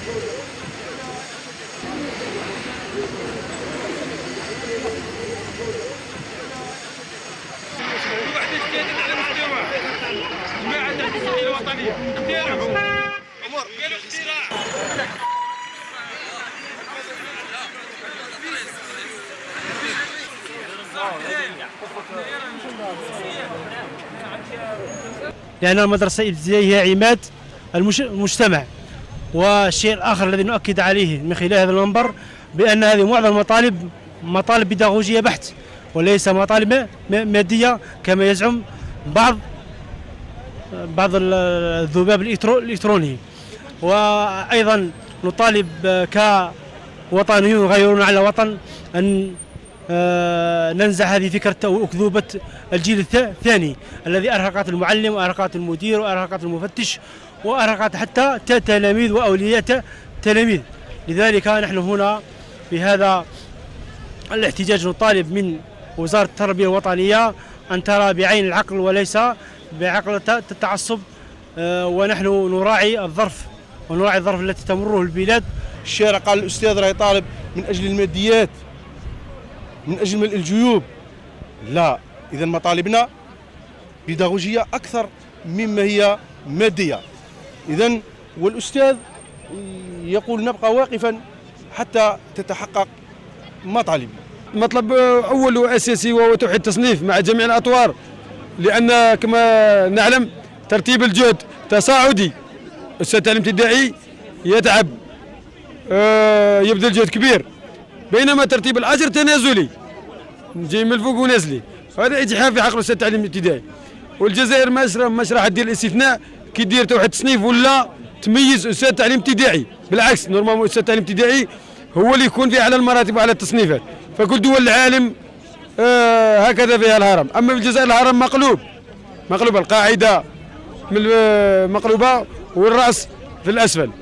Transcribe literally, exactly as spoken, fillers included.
لأن المدرسة الابتدائية هي عماد المجتمع. والشيء الآخر الذي نؤكد عليه من خلال هذا المنبر بأن هذه معظم المطالب مطالب بيداغوجية بحت، وليس مطالب مادية كما يزعم بعض بعض الذباب الإلكتروني. وأيضا نطالب كوطنيون غيرون على وطن أن ننزع هذه فكرة أكذوبة الجيل الثاني الذي أرهقت المعلم وأرهقت المدير وأرهقت المفتش وأرهقت حتى تلاميذ وأولياء تلاميذ. لذلك نحن هنا في هذا الاحتجاج نطالب من وزارة التربية الوطنية أن ترى بعين العقل وليس بعقل التعصب، ونحن نراعي الظرف ونراعي الظرف التي تمره البلاد. الشارع قال الأستاذ راه يطالب من أجل الماديات، من أجل ملء الجيوب. لا، إذا مطالبنا بيداغوجية أكثر مما هي مادية. إذا والأستاذ يقول نبقى واقفا حتى تتحقق مطالبي. مطلب أول وأساسي وهو توحيد التصنيف مع جميع الأطوار، لأن كما نعلم ترتيب الجهد تصاعدي. أستاذ التعليم الابتدائي يتعب، يبذل جهد كبير، بينما ترتيب العشر تنازلي جاي من الفوق ونازلي. هذا إجحاف في حق أستاذ التعليم الابتدائي. والجزائر مش راح دير الاستثناء كي دير توحيد التصنيف ولا تميز أستاذ التعليم الابتدائي. بالعكس، نورمالمون أستاذ التعليم الابتدائي هو اللي يكون في أعلى المراتب وعلى التصنيفات. فكل دول العالم آه هكذا فيها الهرم. أما في الجزائر الهرم مقلوب مقلوب، القاعدة مقلوبة والرأس في الأسفل.